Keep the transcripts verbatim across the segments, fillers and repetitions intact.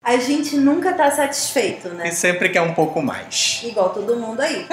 A gente nunca tá satisfeito, né? E sempre quer um pouco mais. Igual todo mundo aí.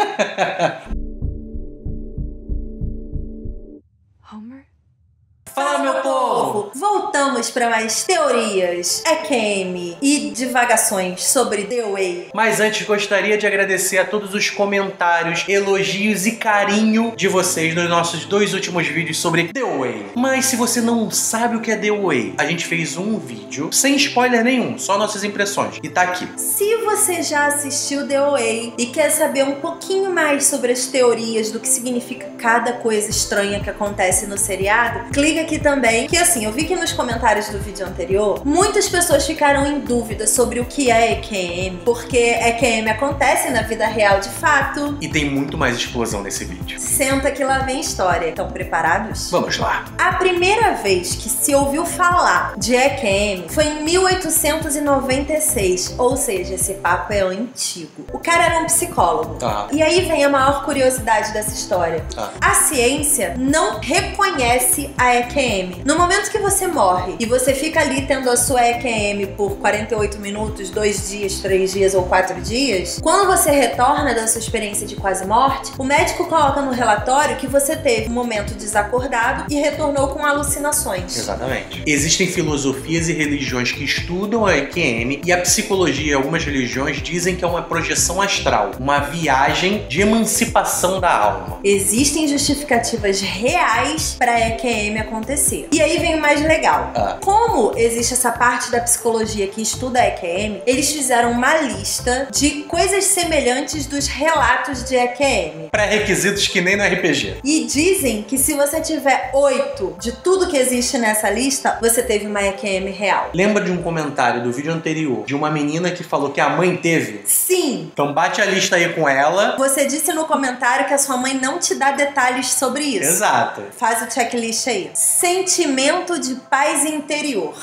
Homer? Fala, meu povo! Voltamos para mais teorias, A K M e divagações sobre The Way. Mas antes gostaria de agradecer a todos os comentários, elogios e carinho de vocês nos nossos dois últimos vídeos sobre The Way. Mas se você não sabe o que é The Way, a gente fez um vídeo sem spoiler nenhum, só nossas impressões, e tá aqui. Se você já assistiu The Way e quer saber um pouquinho mais sobre as teorias do que significa cada coisa estranha que acontece no seriado, clica aqui também, que assim, eu vi que nos comentários do vídeo anterior, muitas pessoas ficaram em dúvida sobre o que é A K M, porque A K M acontece na vida real de fato. E tem muito mais explosão nesse vídeo. Senta que lá vem história. Estão preparados? Vamos lá. A primeira vez que se ouviu falar de A K M foi em mil oitocentos e noventa e seis, ou seja, esse papo é antigo. O cara era um psicólogo. Tá. E aí vem a maior curiosidade dessa história. Tá. A ciência não reconhece a A K M. No momento que você morre e você fica ali tendo a sua A K M por quarenta e oito minutos, dois dias, três dias ou quatro dias, quando você retorna da sua experiência de quase morte, o médico coloca no relatório que você teve um momento desacordado e retornou com alucinações. Exatamente. Existem filosofias e religiões que estudam a A K M e a psicologia e algumas religiões dizem que é uma projeção astral, uma viagem de emancipação da alma. Existem justificativas reais para a A K M acontecer. E aí vem o mais legal. Ah. Como existe essa parte da psicologia que estuda a A K M, eles fizeram uma lista de coisas semelhantes dos relatos de A K M. Pré-requisitos que nem no R P G. E dizem que se você tiver oito de tudo que existe nessa lista, você teve uma A K M real. Lembra de um comentário do vídeo anterior de uma menina que falou que a mãe teve? Sim! Então bate a lista aí com ela. Você disse no comentário que a sua mãe não te dá detalhes sobre isso. Exato. Faz o checklist aí. Sentimento de paz interior.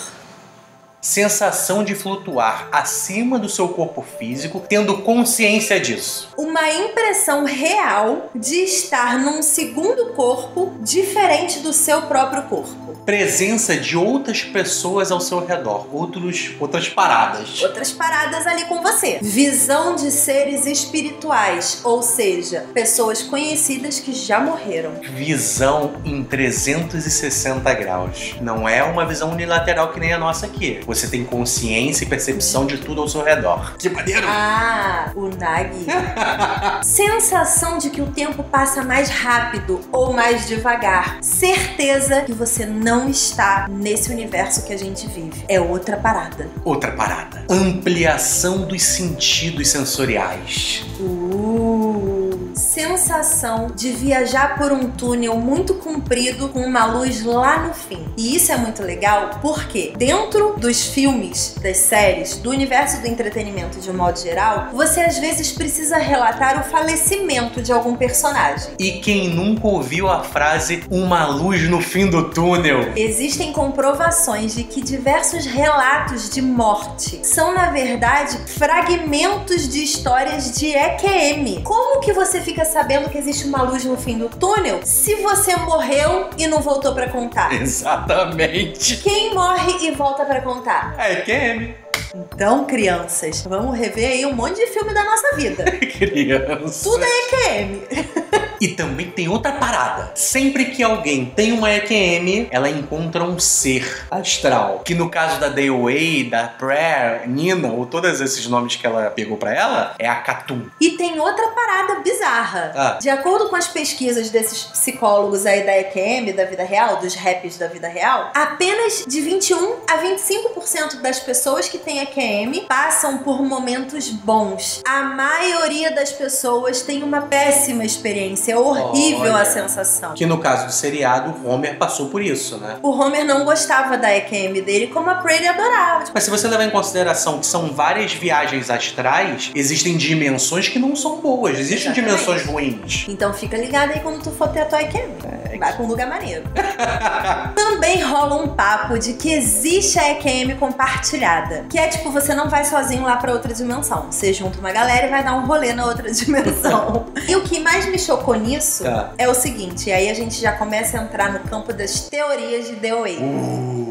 Sensação de flutuar acima do seu corpo físico, tendo consciência disso. Uma impressão real de estar num segundo corpo diferente do seu próprio corpo. Presença de outras pessoas ao seu redor, outros, outras paradas. Outras paradas ali com você. Visão de seres espirituais, ou seja, pessoas conhecidas que já morreram. Visão em trezentos e sessenta graus. Não é uma visão unilateral que nem a nossa aqui. Você tem consciência e percepção de tudo ao seu redor. Que maneiro! Ah, o Nagi. Sensação de que o tempo passa mais rápido ou mais devagar. Certeza que você não está nesse universo que a gente vive. É outra parada. Outra parada. Ampliação dos sentidos sensoriais. Uh... Sensação de viajar por um túnel muito comprido com uma luz lá no fim. E isso é muito legal porque dentro dos filmes, das séries, do universo do entretenimento de um modo geral, você às vezes precisa relatar o falecimento de algum personagem. E quem nunca ouviu a frase uma luz no fim do túnel? Existem comprovações de que diversos relatos de morte são, na verdade, fragmentos de histórias de A K M. Como que você fica sabendo que existe uma luz no fim do túnel se você morreu e não voltou pra contar? Exatamente. Quem morre e volta pra contar? É A K M. Então, crianças, vamos rever aí um monte de filme da nossa vida. Crianças. Tudo é A K M. E também tem outra parada. Sempre que alguém tem uma A K M, ela encontra um ser astral. Que no caso da The Way, da Prayer, Nina, ou todos esses nomes que ela pegou pra ela, é a Catum. E tem outra parada bizarra. Ah. De acordo com as pesquisas desses psicólogos aí da A K M, da vida real, dos raps da vida real, apenas de vinte e um a vinte e cinco por cento das pessoas que têm A K M passam por momentos bons. A maioria das pessoas tem uma péssima experiência. É horrível. Olha, a sensação. Que no caso do seriado, o Homer passou por isso, né? O Homer não gostava da A K M dele, como a Prairie adorava. Mas se você levar em consideração que são várias viagens astrais, existem dimensões que não são boas. Existem Exatamente. dimensões ruins. Então fica ligado aí quando tu for ter a tua A K M. É. Vai pra um lugar maneiro. Também rola um papo de que existe a A K M compartilhada. Que é tipo, você não vai sozinho lá pra outra dimensão. Você junta uma galera e vai dar um rolê na outra dimensão. E o que mais me chocou nisso ah. é o seguinte, e aí a gente já começa a entrar no campo das teorias de The Way. Uh.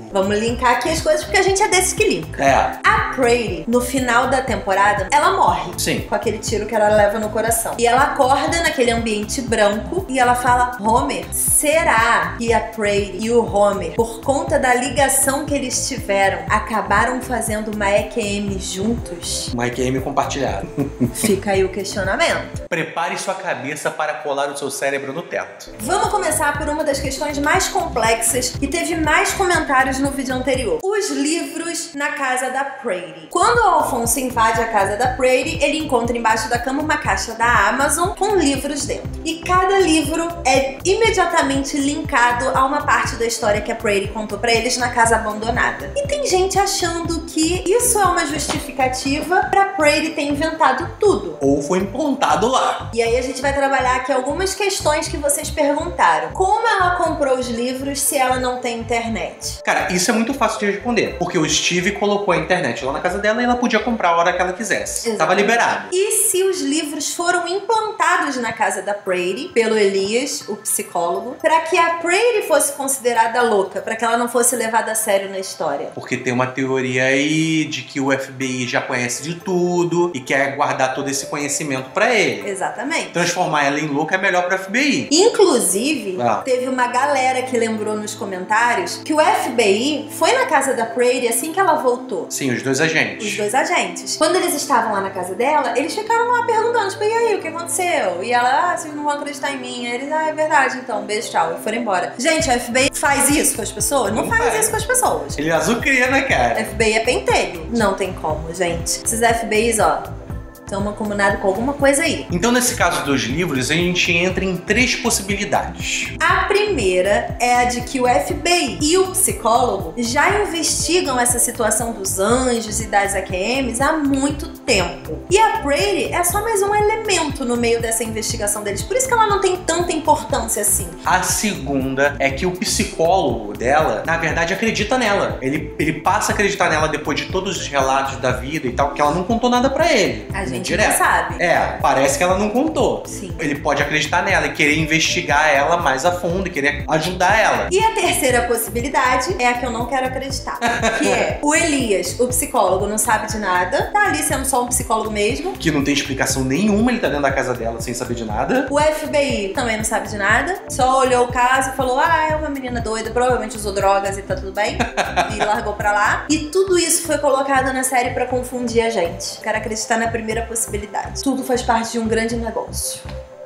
Vamos linkar aqui as coisas porque a gente é desses que linka. É. A Prairie, no final da temporada, ela morre. Sim. Com aquele tiro que ela leva no coração. E ela acorda naquele ambiente branco e ela fala: Homer, será que a Prairie e o Homer, por conta da ligação que eles tiveram, acabaram fazendo uma E Q M juntos? Uma E Q M compartilhada. Fica aí o questionamento. Prepare sua cabeça para colar o seu cérebro no teto. Vamos começar por uma das questões mais complexas e teve mais comentários no vídeo anterior. Os livros na casa da Prairie. Quando o Alfonso invade a casa da Prairie, ele encontra embaixo da cama uma caixa da Amazon com livros dentro. E cada livro é imediatamente linkado a uma parte da história que a Prairie contou pra eles na casa abandonada. E tem gente achando que isso é uma justificativa pra Prairie ter inventado tudo. Ou foi implantado lá. E aí a gente vai trabalhar aqui algumas questões que vocês perguntaram. Como ela comprou os livros se ela não tem internet? Cara, isso é muito fácil de responder. Porque o Steve colocou a internet lá na casa dela e ela podia comprar a hora que ela quisesse. Exatamente. Tava liberado. E se os livros foram implantados na casa da Prairie pelo Elias, o psicólogo, para que a Prairie fosse considerada louca, para que ela não fosse levada a sério na história? Porque tem uma teoria aí de que o F B I já conhece de tudo e quer guardar todo esse conhecimento pra ele. Exatamente. Transformar ela em louca é melhor pro F B I. Inclusive, Ah. teve uma galera que lembrou nos comentários que o F B I foi na casa da Prairie assim que ela voltou. Sim, os dois agentes. Os dois agentes. Quando eles estavam lá na casa dela, eles ficaram lá perguntando, tipo, e aí, o que aconteceu? E ela, ah, vocês não vão acreditar em mim. Aí eles, ah, é verdade, então, beijo, tchau. E foram embora. Gente, o F B I faz isso com as pessoas? Não, Não faz, faz. isso com as pessoas. Ele azucria, né, cara? F B I é pentelho. Não tem como, gente. Esses F B Is, ó, estão mancomunados com alguma coisa aí. Então, nesse caso dos livros, a gente entra em três possibilidades. A primeira é a de que o F B I e o psicólogo já investigam essa situação dos anjos e das A Q Ms há muito tempo. E a Prairie é só mais um elemento no meio dessa investigação deles. Por isso que ela não tem tanta importância assim. A segunda é que o psicólogo dela, na verdade, acredita nela. Ele, ele passa a acreditar nela depois de todos os relatos da vida e tal, porque ela não contou nada pra ele. A gente Direto. não sabe. É, parece que ela não contou. Sim. Ele pode acreditar nela e querer investigar ela mais a fundo e querer ajudar ela. E a terceira possibilidade é a que eu não quero acreditar. Que é o Elias, o psicólogo, não sabe de nada. Tá ali sendo só um psicólogo mesmo. Que não tem explicação nenhuma, ele tá dentro da casa dela sem saber de nada. O F B I também não sabe de nada. Só olhou o caso e falou, ah, é uma menina doida, provavelmente usou drogas e tá tudo bem. E largou pra lá. E tudo isso foi colocado na série pra confundir a gente. Quero acreditar na primeira possibilidade. Tudo faz parte de um grande negócio.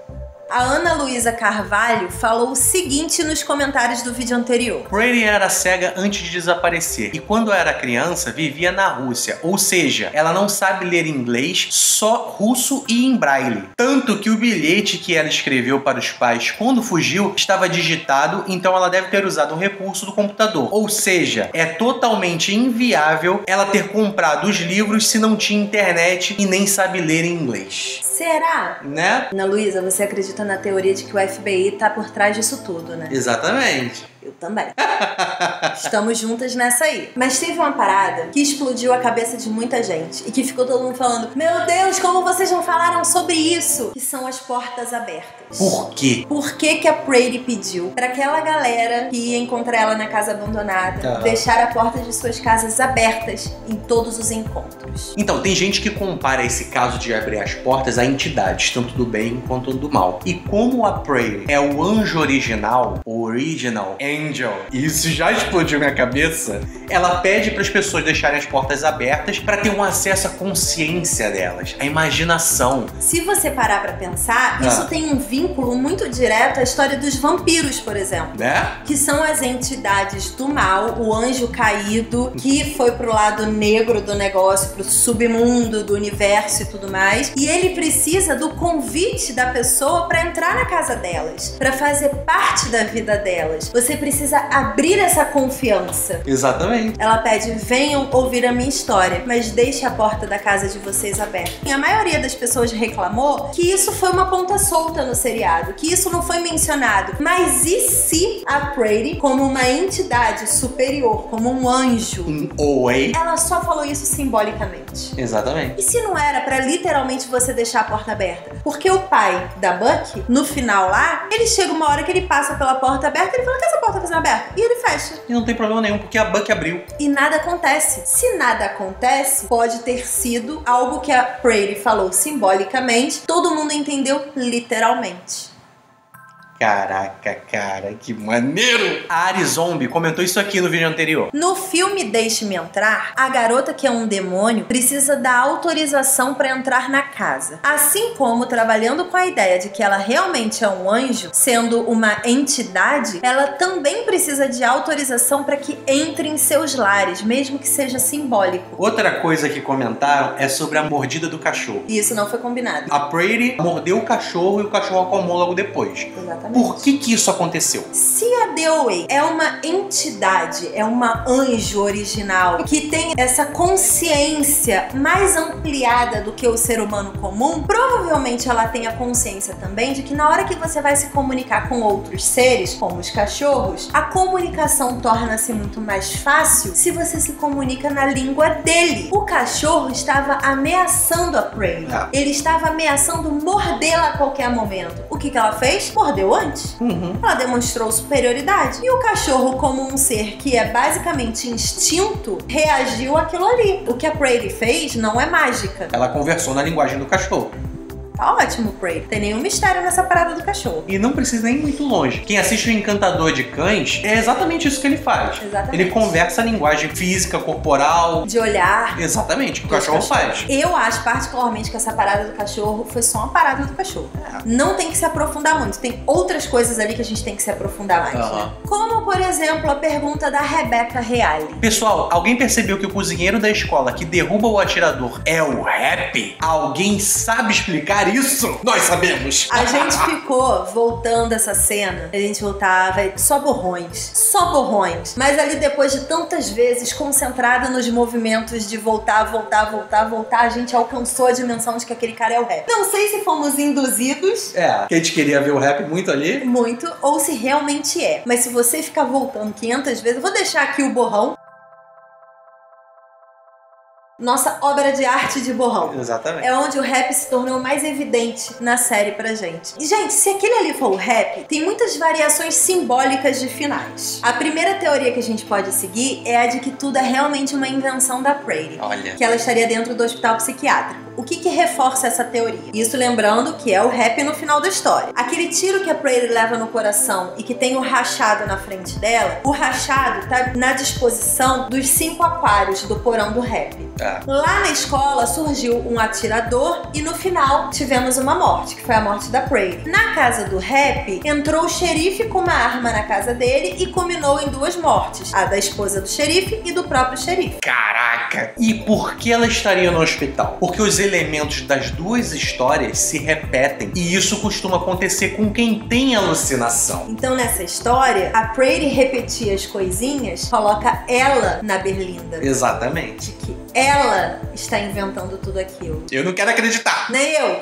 A Ana Luísa Carvalho falou o seguinte nos comentários do vídeo anterior. Prairie era cega antes de desaparecer e quando era criança vivia na Rússia, ou seja, ela não sabe ler inglês, só russo e em braille. Tanto que o bilhete que ela escreveu para os pais quando fugiu estava digitado, então ela deve ter usado um recurso do computador. Ou seja, é totalmente inviável ela ter comprado os livros se não tinha internet e nem sabe ler inglês. Será? Né? Ana Luísa, você acredita na teoria de que o F B I tá por trás disso tudo, né? Exatamente. Eu também. Estamos juntas nessa aí. Mas teve uma parada que explodiu a cabeça de muita gente e que ficou todo mundo falando, meu Deus, como vocês não falaram sobre isso? Que são as portas abertas. Por quê? Por que que a Prairie pediu pra aquela galera que ia encontrar ela na casa abandonada Ah. deixar a porta de suas casas abertas em todos os encontros? Então, tem gente que compara esse caso de abrir as portas a entidades, tanto do bem quanto do mal. E como a Prairie é o anjo original, o original angel, e isso já explodiu minha cabeça, ela pede para as pessoas deixarem as portas abertas para ter um acesso à consciência delas, à imaginação. Se você parar pra pensar, Ah. isso tem um vínculo muito direto à história dos vampiros, por exemplo. Né? Que são as entidades do mal, o anjo caído, que foi pro lado negro do negócio, pro submundo do universo e tudo mais. E ele precisa do convite da pessoa pra entrar na casa delas, pra fazer parte da vida delas. Você precisa abrir essa confiança. Exatamente. Ela pede, venham ouvir a minha história, mas deixe a porta da casa de vocês aberta. E a maioria das pessoas reclamou que isso foi uma ponta solta no seriado, que isso não foi mencionado. Mas e se a Prairie, como uma entidade superior, como um anjo, Um oi. ela só falou isso simbolicamente? Exatamente. E se não era pra literalmente você deixar a porta aberta? Porque o pai da Bucky, no final lá, ele chega uma hora que ele passa pela porta aberta e ele fala, que essa porta porta fazendo aberta. E ele fecha. E não tem problema nenhum, porque a Bucky abriu. E nada acontece. Se nada acontece, pode ter sido algo que a Prairie falou simbolicamente, todo mundo entendeu literalmente. Caraca, cara, que maneiro! A Ari Zombie comentou isso aqui no vídeo anterior. No filme Deixe-me Entrar, a garota que é um demônio precisa da autorização para entrar na casa. Assim como, trabalhando com a ideia de que ela realmente é um anjo, sendo uma entidade, ela também precisa de autorização para que entre em seus lares, mesmo que seja simbólico. Outra coisa que comentaram é sobre a mordida do cachorro. E isso não foi combinado. A Prairie mordeu o cachorro e o cachorro acalmou logo depois. Exatamente. Por que que isso aconteceu? Se a DOA é uma entidade, é uma anjo original, que tem essa consciência mais ampliada do que o ser humano comum, provavelmente ela tem a consciência também de que na hora que você vai se comunicar com outros seres, como os cachorros, a comunicação torna-se muito mais fácil se você se comunica na língua dele. O cachorro estava ameaçando a Prairie. Ah. Ele estava ameaçando mordê-la a qualquer momento. O que que ela fez? Mordeu antes. Uhum. Ela demonstrou superioridade. E o cachorro, como um ser que é basicamente instinto, reagiu àquilo ali. O que a Prairie fez não é mágica. Ela conversou na linguagem do cachorro. Tá ótimo, Prairie. Tem nenhum mistério nessa parada do cachorro. E não precisa nem ir muito longe. Quem assiste o Encantador de Cães, é exatamente isso que ele faz. Exatamente. Ele conversa a linguagem física, corporal. De olhar. Exatamente, o que o cachorro faz. Eu acho particularmente que essa parada do cachorro foi só uma parada do cachorro. É. Não tem que se aprofundar muito. Tem outras coisas ali que a gente tem que se aprofundar mais. Uhum. Como, por exemplo, a pergunta da Rebecca Reale. Pessoal, alguém percebeu que o cozinheiro da escola que derruba o atirador é o Happy? Alguém sabe explicar isso? Nós sabemos! A gente ficou voltando essa cena, a gente voltava, só borrões, só borrões. Mas ali depois de tantas vezes concentrada nos movimentos de voltar, voltar, voltar, voltar, a gente alcançou a dimensão de que aquele cara é o Happy. Não sei se fomos induzidos. É, que a gente queria ver o Happy muito ali. Muito, ou se realmente é. Mas se você ficar voltando quinhentas vezes, eu vou deixar aqui o borrão. Nossa obra de arte de borrão. Exatamente. É onde o Happy se tornou mais evidente na série pra gente. E, gente, se aquele ali for o Happy, tem muitas variações simbólicas de finais. A primeira teoria que a gente pode seguir é a de que tudo é realmente uma invenção da Prairie. Olha. Que ela estaria dentro do hospital psiquiátrico. O que que reforça essa teoria? Isso lembrando que é o Happy no final da história. Aquele tiro que a Prairie leva no coração e que tem o rachado na frente dela, o rachado tá na disposição dos cinco aquários do porão do Happy. É. Lá na escola surgiu um atirador e no final tivemos uma morte, que foi a morte da Prairie. Na casa do Happy, entrou o xerife com uma arma na casa dele e culminou em duas mortes, a da esposa do xerife e do próprio xerife. Caraca! E por que ela estaria no hospital? Porque os elementos das duas histórias se repetem e isso costuma acontecer com quem tem alucinação. Então nessa história, a Prairie repetir as coisinhas coloca ela na berlinda. Exatamente. Que ela está inventando tudo aquilo. Eu não quero acreditar. Nem eu.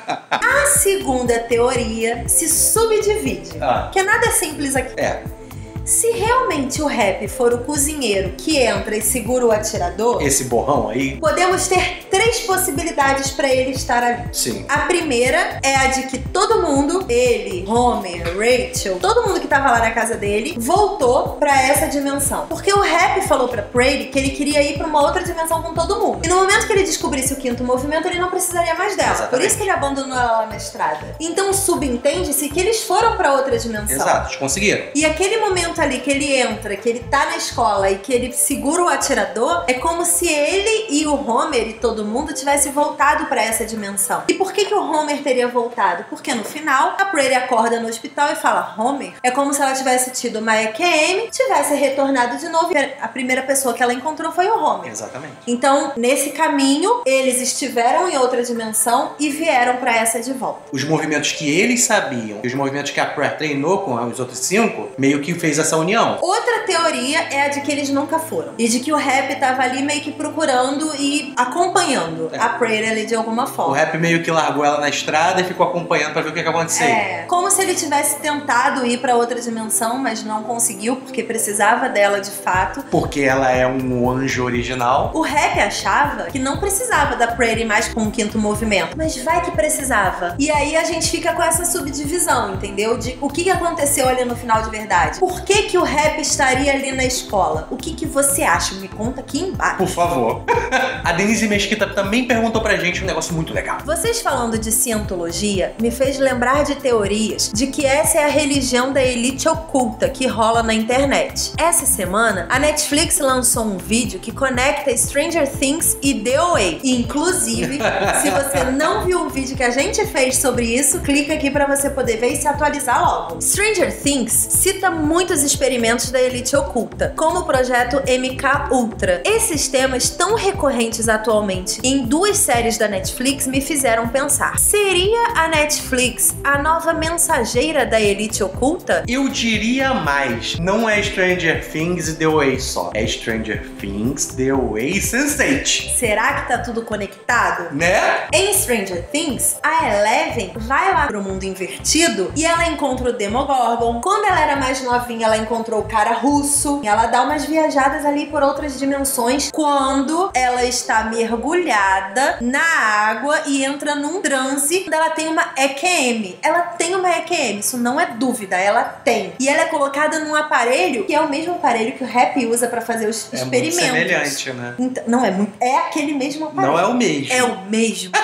A segunda teoria se subdivide. Ah. Porque nada é simples aqui. É. Se realmente o Happy for o cozinheiro que entra e segura o atirador, Esse borrão aí. podemos ter três possibilidades para ele estar ali. Sim. A primeira é a de que todo mundo, ele, Homer, Rachel, todo mundo que tava lá na casa dele, voltou pra essa dimensão. Porque o Happy falou pra Prairie que ele queria ir pra uma outra dimensão com todo mundo. E no momento que ele descobrisse o quinto movimento, ele não precisaria mais dela. Exatamente. Por isso que ele abandonou ela lá na estrada. Então subentende-se que eles foram pra outra dimensão. Exato, eles conseguiram. E aquele momento ali que ele entra, que ele tá na escola e que ele segura o atirador, é como se ele e o Homer e todo mundo tivesse voltado pra essa dimensão. E por que que o Homer teria voltado? Porque no final, a Prairie acorda no hospital e fala, Homer, é como se ela tivesse tido uma E Q M, tivesse retornado de novo e a primeira pessoa que ela encontrou foi o Homer. Exatamente. Então, nesse caminho, eles estiveram em outra dimensão e vieram pra essa de volta. Os movimentos que eles sabiam e os movimentos que a Prairie treinou com os outros cinco, meio que fez essa união. Outra teoria é a de que eles nunca foram. E de que o Happy tava ali meio que procurando e acompanhando é. a Prairie ali de alguma forma. O Happy meio que largou ela na estrada e ficou acompanhando pra ver o que ia acontecer. É, como se ele tivesse tentado ir pra outra dimensão, mas não conseguiu, porque precisava dela de fato. Porque ela é um anjo original. O Happy achava que não precisava da Prairie mais com o quinto movimento, mas vai que precisava. E aí a gente fica com essa subdivisão, entendeu? De o que aconteceu ali no final de verdade. Por que que que o Rap estaria ali na escola? O que que você acha? Me conta aqui embaixo. Por favor. A Denise Mesquita também perguntou pra gente um negócio muito legal. Vocês falando de cientologia me fez lembrar de teorias de que essa é a religião da elite oculta que rola na internet. Essa semana, a Netflix lançou um vídeo que conecta Stranger Things e The O A. Inclusive, se você não viu o vídeo que a gente fez sobre isso, clica aqui pra você poder ver e se atualizar logo. Stranger Things cita muitos experimentos da elite oculta, como o projeto M K Ultra. Esses temas tão recorrentes atualmente em duas séries da Netflix me fizeram pensar: seria a Netflix a nova mensageira da elite oculta? Eu diria mais. Não é Stranger Things e The O A só. É Stranger Things, The O A e sense eight. Será que tá tudo conectado? Né? Em Stranger Things, a Eleven vai lá pro mundo invertido e ela encontra o Demogorgon. Quando ela era mais novinha, ela encontrou o cara russo. E ela dá umas viajadas ali por outras dimensões quando ela está mergulhada na água e entra num transe quando ela tem uma E Q M. Ela tem uma E Q M, isso não é dúvida, ela tem. E ela é colocada num aparelho que é o mesmo aparelho que o Rap usa pra fazer os é experimentos. É muito semelhante, né? Então, não, é muito. É aquele mesmo aparelho. Não é o mesmo. É o mesmo.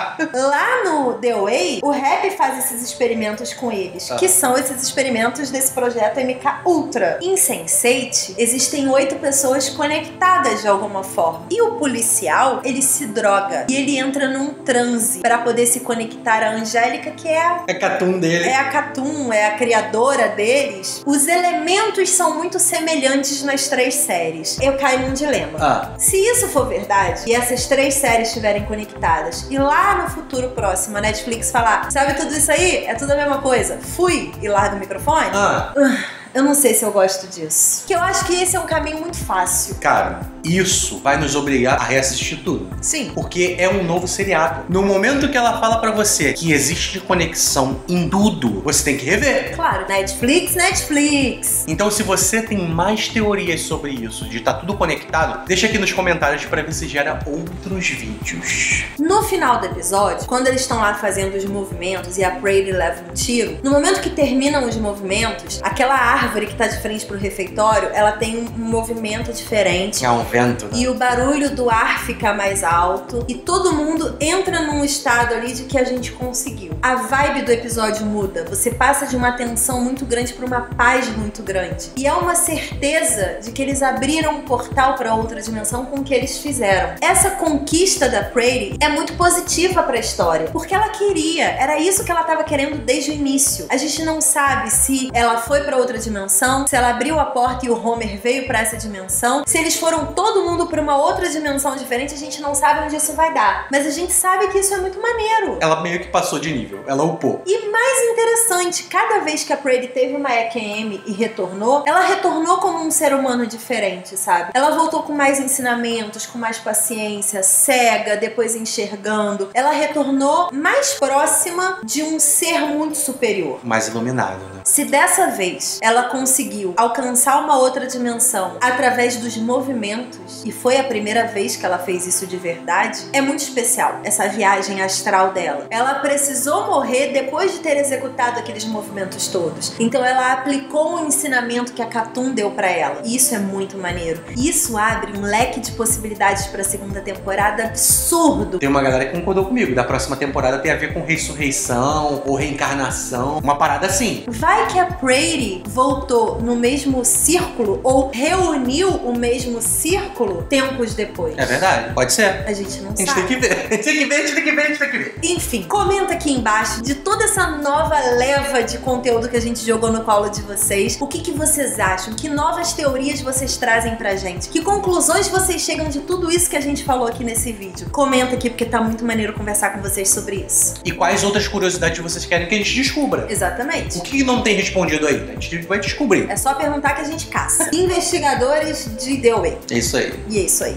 Lá no The O A, o Rap faz esses experimentos com eles, ah. que são esses experimentos desse projeto M K Ultra. Em sense eight, existem oito pessoas conectadas de alguma forma. E o policial, ele se droga. E ele entra num transe pra poder se conectar à Angélica, que é a... É a Catum dele. É a Catum, é a criadora deles. Os elementos são muito semelhantes nas três séries. Eu caio num dilema. Ah. Se isso for verdade, e essas três séries estiverem conectadas, e lá no futuro próximo a Netflix falar: sabe tudo isso aí? É tudo a mesma coisa. Fui e larga o microfone. Ah. Uh. Eu não sei se eu gosto disso. Porque eu acho que esse é um caminho muito fácil. Cara, isso vai nos obrigar a reassistir tudo. Sim. Porque é um novo seriado. No momento que ela fala pra você que existe conexão em tudo, você tem que rever. Claro, Netflix, Netflix. Então, se você tem mais teorias sobre isso, de estar tudo conectado, deixa aqui nos comentários pra ver se gera outros vídeos. No final do episódio, quando eles estão lá fazendo os movimentos e a Prairie leva um tiro, no momento que terminam os movimentos, aquela árvore que tá de frente pro refeitório, ela tem um movimento diferente. É um vento, né? E o barulho do ar fica mais alto e todo mundo entra num estado ali de que a gente conseguiu. A vibe do episódio muda. Você passa de uma tensão muito grande pra uma paz muito grande. E é uma certeza de que eles abriram um portal pra outra dimensão com o que eles fizeram. Essa conquista da Prairie é muito positiva pra história, porque ela queria, era isso que ela tava querendo desde o início. A gente não sabe se ela foi pra outra dimensão, se ela abriu a porta e o Homer veio pra essa dimensão, se eles foram todo mundo pra uma outra dimensão diferente, a gente não sabe onde isso vai dar. Mas a gente sabe que isso é muito maneiro. Ela meio que passou de nível, ela upou. E mais interessante, cada vez que a Prairie teve uma E Q M e retornou, ela retornou como um ser humano diferente, sabe? Ela voltou com mais ensinamentos, com mais paciência, cega, depois enxergando. Ela retornou mais próxima de um ser muito superior. Mais iluminado, né? Se dessa vez ela conseguiu alcançar uma outra dimensão através dos movimentos, e foi a primeira vez que ela fez isso de verdade, é muito especial essa viagem astral dela. Ela precisou morrer depois de ter executado aqueles movimentos todos. Então ela aplicou o ensinamento que a Catum deu pra ela. E isso é muito maneiro. Isso abre um leque de possibilidades pra segunda temporada absurdo. Tem uma galera que concordou comigo. Da próxima temporada tem a ver com ressurreição ou reencarnação. Uma parada assim. Vai que a Prairie voltou no mesmo círculo ou reuniu o mesmo círculo tempos depois. É verdade, pode ser. A gente não sabe. A gente sabe. tem que ver. A gente tem que ver, a gente tem que ver, a gente tem que ver. Enfim, comenta aqui embaixo de toda essa nova leva de conteúdo que a gente jogou no colo de vocês. O que que vocês acham? Que novas teorias vocês trazem pra gente? Que conclusões vocês chegam de tudo isso que a gente falou aqui nesse vídeo? Comenta aqui porque tá muito maneiro conversar com vocês sobre isso. E quais outras curiosidades vocês querem que a gente descubra? Exatamente. O que não tem respondido aí? A gente vai descobrir. É só perguntar que a gente caça. Investigadores de The O A. É isso aí. E é isso aí.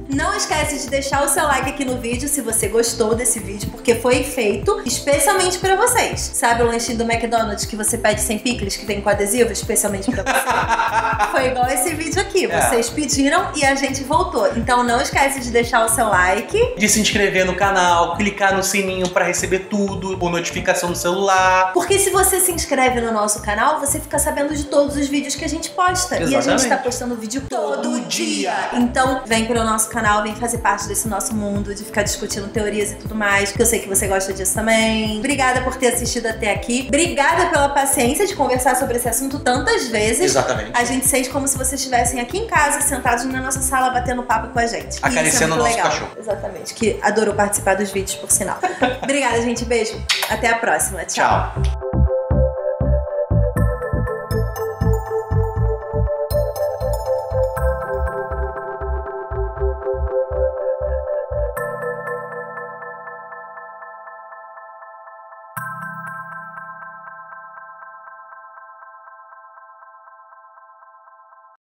Não esquece de deixar o seu like aqui no vídeo se você gostou desse vídeo, porque foi feito especialmente pra vocês. Sabe o lanchinho do McDonald's que você pede sem picles, que vem com adesivo, especialmente pra você? Foi igual esse vídeo aqui. É. Vocês pediram e a gente voltou. Então não esquece de deixar o seu like. De se inscrever no canal, clicar no sininho pra receber tudo, por notificação no celular. Porque se você se inscreve no nosso canal, você fica sabendo de todos os vídeos que a gente posta. Exatamente. E a gente tá postando vídeo todo dia. Então vem pro nosso canal, vem fazer parte desse nosso mundo, de ficar discutindo teorias e tudo mais, que eu sei que você gosta disso também. Obrigada por ter assistido até aqui. Obrigada pela paciência de conversar sobre esse assunto tantas vezes. Exatamente. A gente sente como se vocês estivessem aqui em casa, sentados na nossa sala, batendo papo com a gente. Acariciando o nosso legal. cachorro. Exatamente, que adorou participar dos vídeos, por sinal. Obrigada, gente. Beijo. Até a próxima. Tchau. Tchau.